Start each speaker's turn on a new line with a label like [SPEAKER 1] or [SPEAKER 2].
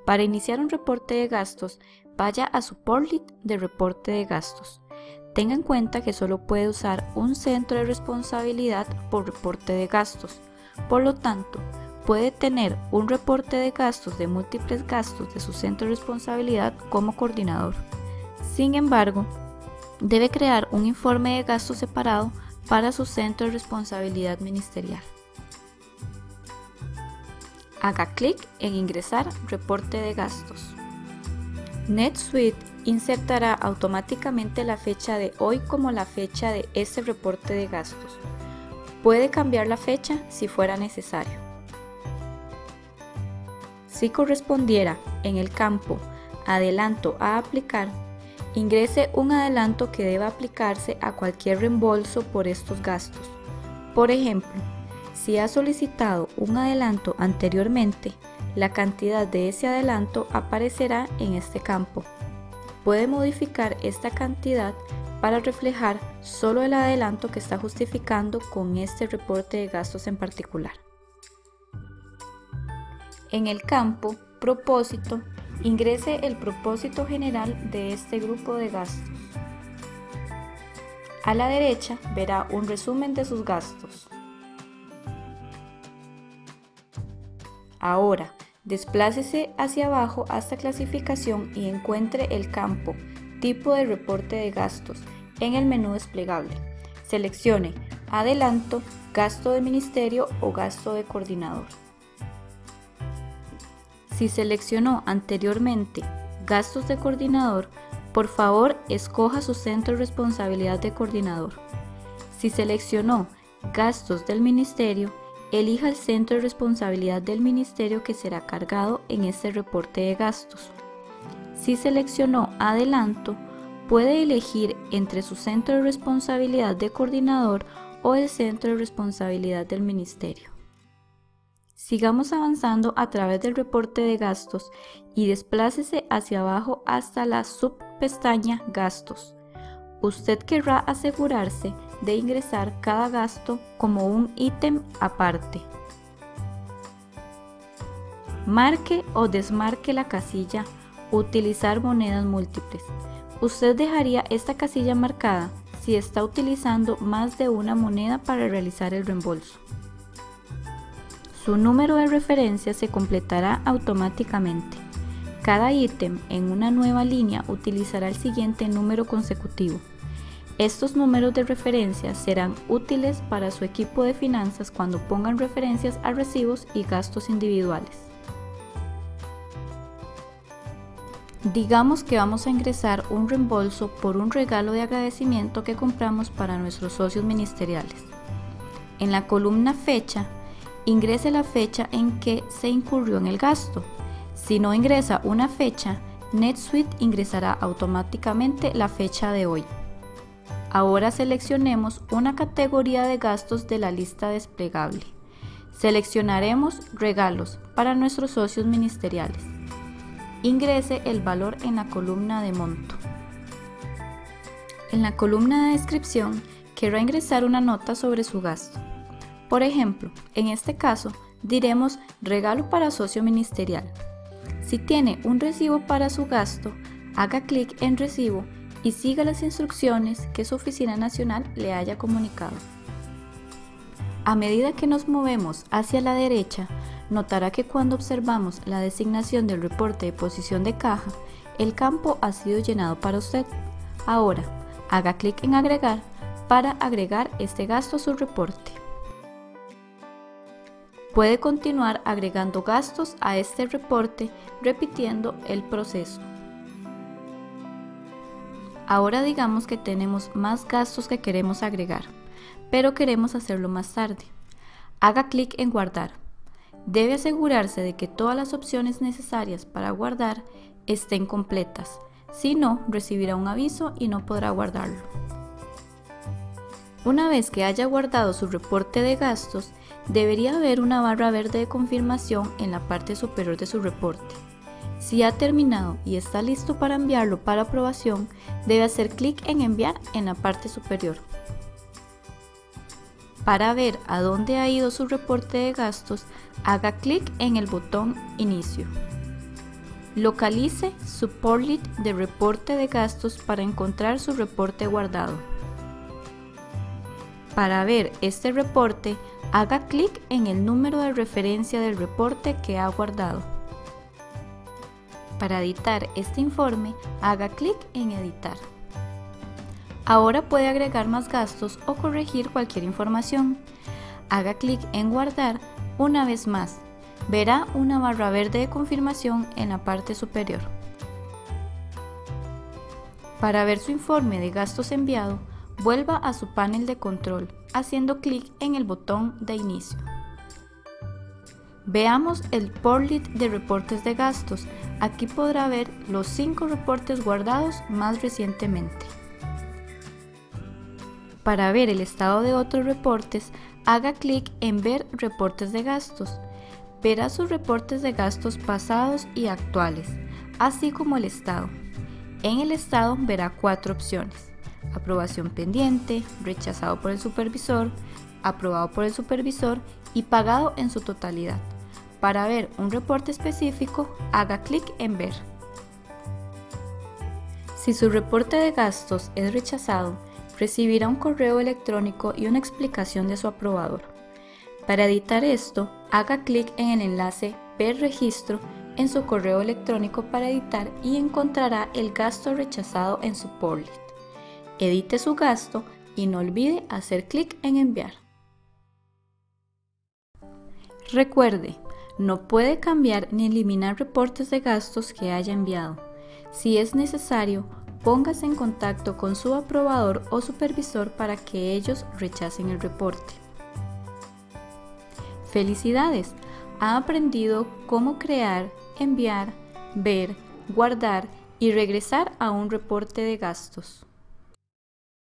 [SPEAKER 1] Para iniciar un reporte de gastos, vaya a su Portlet de reporte de gastos. Tenga en cuenta que solo puede usar un centro de responsabilidad por reporte de gastos. Por lo tanto, puede tener un reporte de gastos de múltiples gastos de su centro de responsabilidad como coordinador. Sin embargo, debe crear un informe de gastos separado para su centro de responsabilidad ministerial. Haga clic en Ingresar reporte de gastos. NetSuite insertará automáticamente la fecha de hoy como la fecha de este reporte de gastos. Puede cambiar la fecha si fuera necesario. Si correspondiera en el campo Adelanto a aplicar, ingrese un adelanto que deba aplicarse a cualquier reembolso por estos gastos. Por ejemplo, si ha solicitado un adelanto anteriormente, la cantidad de ese adelanto aparecerá en este campo. Puede modificar esta cantidad para reflejar solo el adelanto que está justificando con este reporte de gastos en particular. En el campo Propósito, ingrese el propósito general de este grupo de gastos. A la derecha verá un resumen de sus gastos. Ahora, desplácese hacia abajo hasta clasificación y encuentre el campo Tipo de reporte de gastos en el menú desplegable. Seleccione Adelanto, Gasto de Ministerio o Gasto de Coordinador. Si seleccionó anteriormente Gastos de Coordinador, por favor escoja su centro de responsabilidad de coordinador. Si seleccionó Gastos del Ministerio, elija el centro de responsabilidad del ministerio que será cargado en este reporte de gastos. Si seleccionó Adelanto, puede elegir entre su centro de responsabilidad de coordinador o el centro de responsabilidad del ministerio. Sigamos avanzando a través del reporte de gastos y desplácese hacia abajo hasta la subpestaña Gastos. Usted querrá asegurarse de ingresar cada gasto como un ítem aparte. Marque o desmarque la casilla Utilizar monedas múltiples. Usted dejaría esta casilla marcada si está utilizando más de una moneda para realizar el reembolso. Su número de referencia se completará automáticamente. Cada ítem en una nueva línea utilizará el siguiente número consecutivo. Estos números de referencia serán útiles para su equipo de finanzas cuando pongan referencias a recibos y gastos individuales. Digamos que vamos a ingresar un reembolso por un regalo de agradecimiento que compramos para nuestros socios ministeriales. En la columna Fecha, ingrese la fecha en que se incurrió en el gasto. Si no ingresa una fecha, NetSuite ingresará automáticamente la fecha de hoy. Ahora seleccionemos una categoría de gastos de la lista desplegable. Seleccionaremos Regalos para nuestros socios ministeriales. Ingrese el valor en la columna de monto. En la columna de descripción, querrá ingresar una nota sobre su gasto. Por ejemplo, en este caso, diremos Regalo para socio ministerial. Si tiene un recibo para su gasto, haga clic en Recibo y siga las instrucciones que su oficina nacional le haya comunicado. A medida que nos movemos hacia la derecha, notará que cuando observamos la designación del reporte de posición de caja, el campo ha sido llenado para usted. Ahora, haga clic en Agregar para agregar este gasto a su reporte. Puede continuar agregando gastos a este reporte repitiendo el proceso. Ahora digamos que tenemos más gastos que queremos agregar, pero queremos hacerlo más tarde. Haga clic en Guardar. Debe asegurarse de que todas las opciones necesarias para guardar estén completas, si no, recibirá un aviso y no podrá guardarlo. Una vez que haya guardado su reporte de gastos, debería haber una barra verde de confirmación en la parte superior de su reporte. Si ha terminado y está listo para enviarlo para aprobación, debe hacer clic en Enviar en la parte superior. Para ver a dónde ha ido su reporte de gastos, haga clic en el botón Inicio. Localice su Portlet de reporte de gastos para encontrar su reporte guardado. Para ver este reporte, haga clic en el número de referencia del reporte que ha guardado. Para editar este informe, haga clic en Editar. Ahora puede agregar más gastos o corregir cualquier información. Haga clic en Guardar una vez más. Verá una barra verde de confirmación en la parte superior. Para ver su informe de gastos enviado, vuelva a su panel de control haciendo clic en el botón de inicio. Veamos el Portlet de reportes de gastos. Aquí podrá ver los 5 reportes guardados más recientemente. Para ver el estado de otros reportes, haga clic en Ver reportes de gastos. Verá sus reportes de gastos pasados y actuales, así como el estado. En el estado verá 4 opciones: aprobación pendiente, rechazado por el supervisor, aprobado por el supervisor y pagado en su totalidad. Para ver un reporte específico, haga clic en Ver. Si su reporte de gastos es rechazado, recibirá un correo electrónico y una explicación de su aprobador. Para editar esto, haga clic en el enlace Ver registro en su correo electrónico para editar y encontrará el gasto rechazado en su Portlet. Edite su gasto y no olvide hacer clic en Enviar. Recuerde, no puede cambiar ni eliminar reportes de gastos que haya enviado. Si es necesario, póngase en contacto con su aprobador o supervisor para que ellos rechacen el reporte. ¡Felicidades! Ha aprendido cómo crear, enviar, ver, guardar y regresar a un reporte de gastos.